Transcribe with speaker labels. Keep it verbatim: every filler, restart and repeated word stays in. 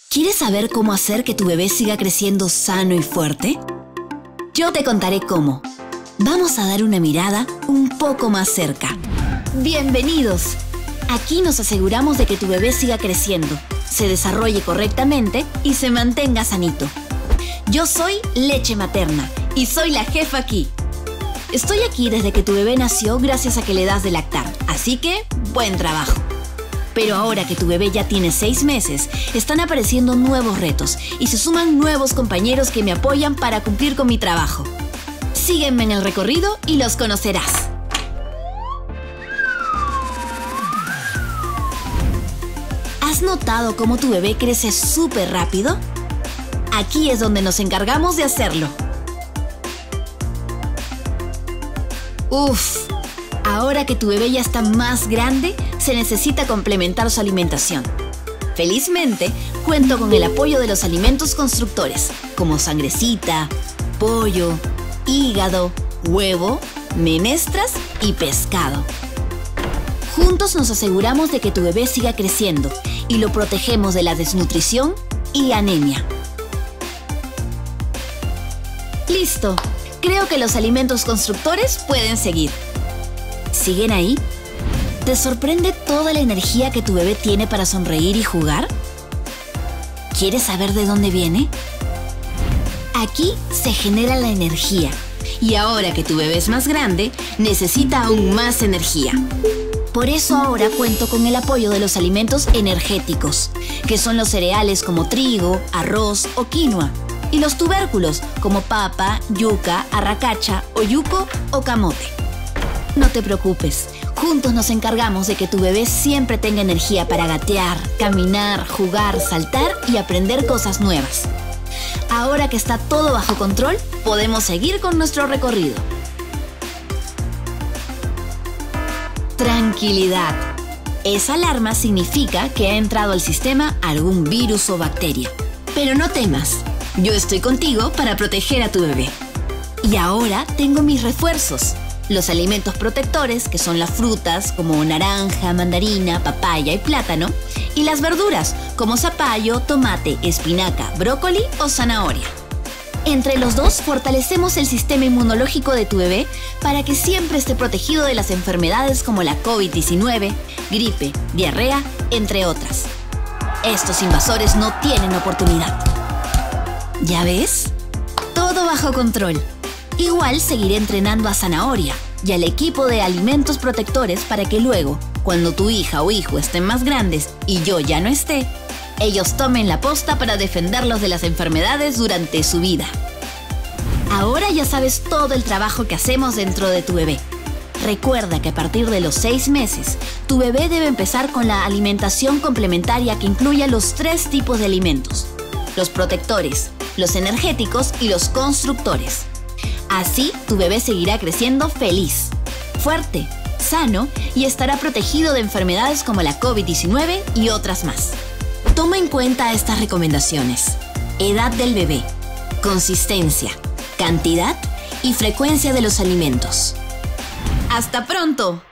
Speaker 1: ¿Quieres saber cómo hacer que tu bebé siga creciendo sano y fuerte? Yo te contaré cómo. Vamos a dar una mirada un poco más cerca. ¡Bienvenidos! Aquí nos aseguramos de que tu bebé siga creciendo, se desarrolle correctamente y se mantenga sanito. Yo soy Leche Materna y soy la jefa aquí. Estoy aquí desde que tu bebé nació gracias a que le das de lactar, así que buen trabajo. Pero ahora que tu bebé ya tiene seis meses, están apareciendo nuevos retos y se suman nuevos compañeros que me apoyan para cumplir con mi trabajo. Sígueme en el recorrido y los conocerás. ¿Has notado cómo tu bebé crece súper rápido? Aquí es donde nos encargamos de hacerlo. Uf, ahora que tu bebé ya está más grande, se necesita complementar su alimentación. Felizmente, cuento con el apoyo de los alimentos constructores, como sangrecita, pollo, hígado, huevo, menestras y pescado. Juntos nos aseguramos de que tu bebé siga creciendo y lo protegemos de la desnutrición y anemia. ¡Listo! Creo que los alimentos constructores pueden seguir. ¿Siguen ahí? ¿Te sorprende toda la energía que tu bebé tiene para sonreír y jugar? ¿Quieres saber de dónde viene? Aquí se genera la energía. Y ahora que tu bebé es más grande, necesita aún más energía. Por eso ahora cuento con el apoyo de los alimentos energéticos, que son los cereales como trigo, arroz o quinoa, y los tubérculos como papa, yuca, arracacha, oyuco o camote. No te preocupes, juntos nos encargamos de que tu bebé siempre tenga energía para gatear, caminar, jugar, saltar y aprender cosas nuevas. Ahora que está todo bajo control, podemos seguir con nuestro recorrido. Tranquilidad. Esa alarma significa que ha entrado al sistema algún virus o bacteria. Pero no temas, yo estoy contigo para proteger a tu bebé. Y ahora tengo mis refuerzos. Los alimentos protectores, que son las frutas como naranja, mandarina, papaya y plátano, y las verduras como zapallo, tomate, espinaca, brócoli o zanahoria. Entre los dos fortalecemos el sistema inmunológico de tu bebé para que siempre esté protegido de las enfermedades como la COVID diecinueve, gripe, diarrea, entre otras. Estos invasores no tienen oportunidad. ¿Ya ves? Todo bajo control. Igual seguiré entrenando a Zanahoria y al equipo de alimentos protectores para que luego, cuando tu hija o hijo estén más grandes y yo ya no esté, ellos tomen la posta para defenderlos de las enfermedades durante su vida. Ahora ya sabes todo el trabajo que hacemos dentro de tu bebé. Recuerda que a partir de los seis meses, tu bebé debe empezar con la alimentación complementaria que incluya los tres tipos de alimentos: los protectores, los energéticos y los constructores. Así, tu bebé seguirá creciendo feliz, fuerte, sano y estará protegido de enfermedades como la COVID diecinueve y otras más. Toma en cuenta estas recomendaciones: edad del bebé, consistencia, cantidad y frecuencia de los alimentos. ¡Hasta pronto!